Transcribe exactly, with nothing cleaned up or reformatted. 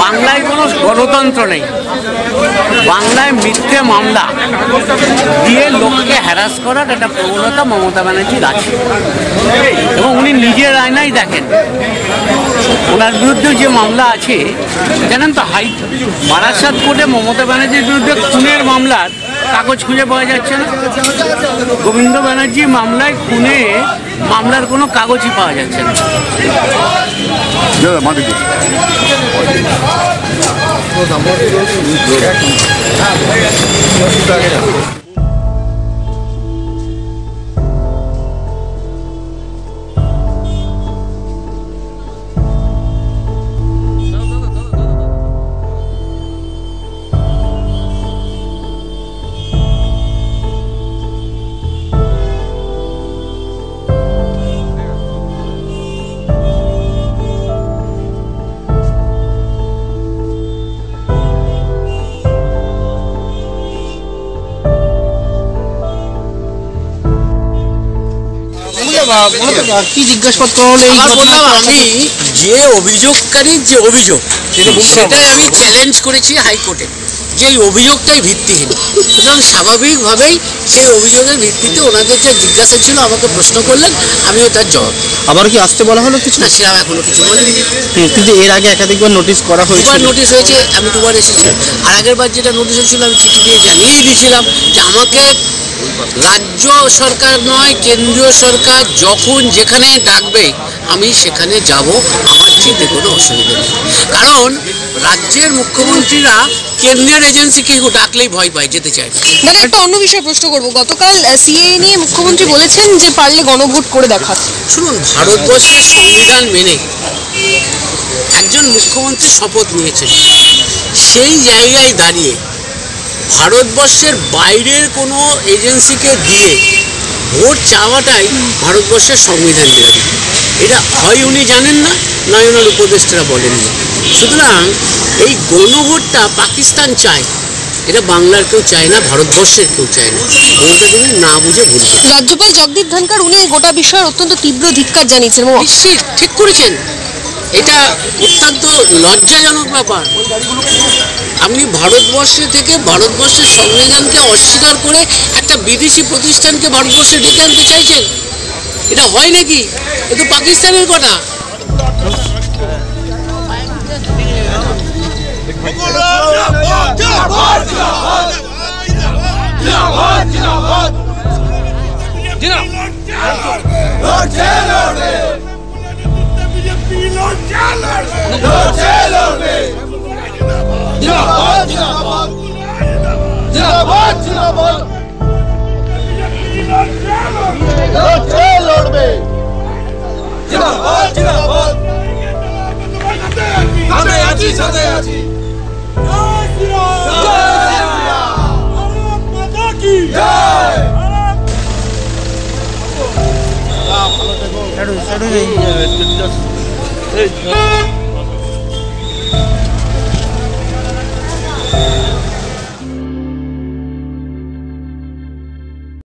বাংলায় কোনো গণতন্ত্র নেই, বাংলায় মিথ্যে মামলা দিয়ে লোককে হ্যারাস করার একটা প্রবণতা মমতা ব্যানার্জির আছে এবং উনি নিজের আয়নাই দেখেন। ওনার বিরুদ্ধে যে মামলা আছে জানেন তো, হাই বারাসাত কোর্টে মমতা ব্যানার্জির বিরুদ্ধে খুনের মামলার কাগজ খুঁজে পাওয়া যাচ্ছে না। গোবিন্দ ব্যানার্জি মামলায় খুনে মামলার কোনো কাগজই পাওয়া যাচ্ছে না। কি জিজ্ঞাসাবাদ করা হলো? আমি যে অভিযোগকারীর যে অভিযোগ সেটাই আমি চ্যালেঞ্জ করেছি হাইকোর্টে, যে এই অভিযোগটাই ভিত্তিহীন। সুতরাং স্বাভাবিকভাবেই সেই অভিযোগের ভিত্তিতে ওনাদের যে জিজ্ঞাসা ছিল আমাকে প্রশ্ন করলেন, আমিও তার জবাব। আবার কি আসতে বলা হলো কিছু? না, সেরকম এখনো কিছু বলেনি। কিন্তু এর আগে একাধিকবার নোটিশ করা হয়েছে। দুবার নোটিশ হয়েছে, আমি দুবার এসেছি। আর আগের বার যেটা নোটিশ হয়েছিল আমি চিঠি দিয়ে জানিয়েই দিয়েছিলাম যে আমাকে রাজ্য সরকার নয় কেন্দ্রীয় সরকার যখন যেখানে ডাকবে আমি সেখানে যাব, আমার যেতে কোনো অসুবিধা নেই। কারণ রাজ্যের মুখ্যমন্ত্রীরা কেন্দ্রীয় এজেন্সিকে ডাকলেই ভয় পায়, যেতে চায় না। দাদা, একটা অন্য বিষয়ে প্রশ্ন করবো। গতকাল সিএএ নিয়ে মুখ্যমন্ত্রী বলেছেন যে পারলে গণভোট করে দেখা। শুনুন, ভারতবর্ষের সংবিধান মেনে একজন মুখ্যমন্ত্রী শপথ নিয়েছেন, সেই জায়গায় দাঁড়িয়ে ভারতবর্ষের বাইরের কোনো এজেন্সিকে দিয়ে ভোট চাওয়াটাই ভারতবর্ষের সংবিধান বিরোধী। এটা হয় উনি জানেন না, নয় ওনার উপদেষ্টারা বলেননি। সুতরাং এই গণভোটটা পাকিস্তান চায়, এটা বাংলার কেউ চায় না, ভারতবর্ষের কেউ চায় না। ওটা তিনি না বুঝে ভুল। রাজ্যপাল জগদীপ ধনখড় উনি গোটা বিষয়ে অত্যন্ত তীব্র ধিক্কার জানিয়েছেন। নিশ্চিত ঠিক করেছেন, এটা অত্যন্ত লজ্জাজনক ব্যাপার। আপনি ভারতবর্ষে থেকে ভারতবর্ষের সংবিধানকে অস্বীকার করে একটা বিদেশি প্রতিষ্ঠানকে ভারতবর্ষে ডেকে আনতে চাইছেন, এটা হয় নাকি? এ তো পাকিস্তানের কথা। Hey,